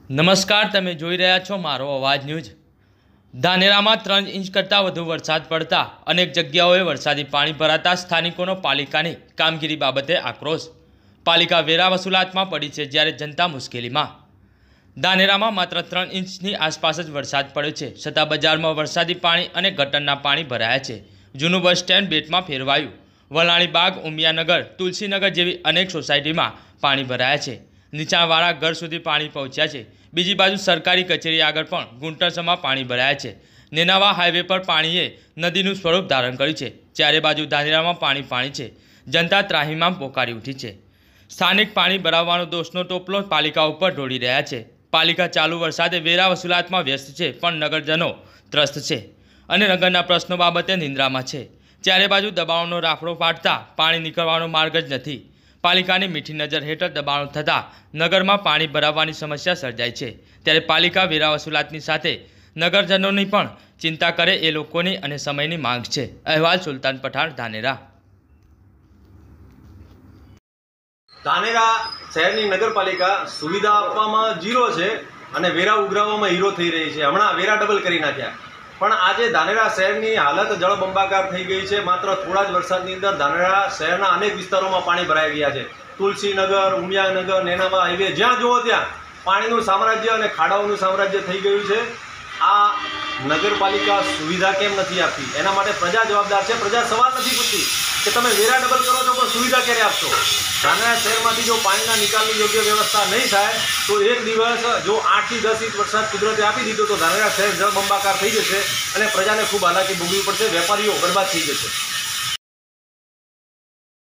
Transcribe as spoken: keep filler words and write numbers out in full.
નમસ્કાર, તમે જોઈ રહ્યા છો મારો અવાજ ન્યૂઝ। ધાનેરામાં ત્રણ ઇંચ કરતાં વધુ વરસાદ પડતા અનેક જગ્યાઓએ વરસાદી પાણી ભરાતા સ્થાનિકોનો પાલિકાની કામગીરી બાબતે આક્રોશ। પાલિકા વેરા વસૂલાતમાં પડી છે, જ્યારે જનતા મુશ્કેલીમાં। ધાનેરામાં માત્ર ત્રણ ઇંચની આસપાસ જ વરસાદ પડ્યો છે, છતાં બજારમાં વરસાદી પાણી અને ગટરના પાણી ભરાયા છે। જૂનું બસ સ્ટેન્ડ બેટમાં ફેરવાયું। વલાણી બાગ, ઉમિયાનગર, તુલસીનગર જેવી અનેક સોસાયટીમાં પાણી ભરાયા છે। નીચાણવાળા ઘર સુધી પાણી પહોંચ્યા છે। બીજી બાજુ સરકારી કચેરી આગળ પણ ગુંટરસમાં પાણી ભરાયા છે। નેનાવા હાઈવે પર પાણીએ નદીનું સ્વરૂપ ધારણ કર્યું છે। ચારે બાજુ ધાનેરામાં પાણી પાણી છે। જનતા ત્રાહિમામ પોકારી ઉઠી છે। સ્થાનિક પાણી ભરાવવાનો દોષનો ટોપલો પાલિકા ઉપર ઢોળી રહ્યા છે। પાલિકા ચાલુ વરસાદે વેરા વસૂલાતમાં વ્યસ્ત છે, પણ નગરજનો ત્રસ્ત છે અને નગરના પ્રશ્નો બાબતે નિંદ્રામાં છે। ચારે બાજુ દબાણોનો રાફડો ફાટતા પાણી નીકળવાનો માર્ગ જ નથી। પાલિકાની મીઠી નજર હેઠળ દબાણો થતાં નગરમાં પાણી ભરાવવાની સમસ્યા સર્જાઈ છે। ત્યારે પાલિકા વેરા વસૂલાતની સાથે નગરજનોની પણ ચિંતા કરે એ લોકોની અને સમયની માંગ છે। અહેવાલ સુલતાન પઠાણ, ધાનેરા। ધાનેરા શહેરની નગરપાલિકા સુવિધા આપવામાં ઝીરો છે અને વેરા ઉઘરાવવામાં હીરો થઈ રહી છે। હમણાં વેરા ડબલ કરી નાખ્યા, પણ આજે ધાનેરા શહેરની હાલત જળબંબાકાર થઈ ગઈ છે। માત્ર થોડા જ વરસાદની અંદર ધાનેરા શહેરના અનેક વિસ્તારોમાં પાણી ભરાઈ ગયા છે। તુલસીનગર, ઉમિયાનગર, નેનાવા હાઈવે, જ્યાં જુઓ ત્યાં પાણીનું સામ્રાજ્ય અને ખાડાઓનું સામ્રાજ્ય થઈ ગયું છે। આ નગરપાલિકા સુવિધા કેમ નથી આપતી, એના માટે પ્રજા જવાબદાર છે। પ્રજા સવાલ નથી પૂછતી કે તમે વેરા ડબલ કરો છો પણ સુવિધા ક્યારે આપશો। ધાનેરા શહેરમાંથી જો પાણીના નિકાલની યોગ્ય વ્યવસ્થા નહીં થાય તો એક દિવસ જો આઠથી દસ ઇંચ વરસાદ કુદરતે આપી દીધો તો ધાનેરા શહેર જળબંબાકાર થઈ જશે અને પ્રજાને ખૂબ હાલાકી ભોગવવી પડશે, વેપારીઓ બરબાદ થઈ જશે।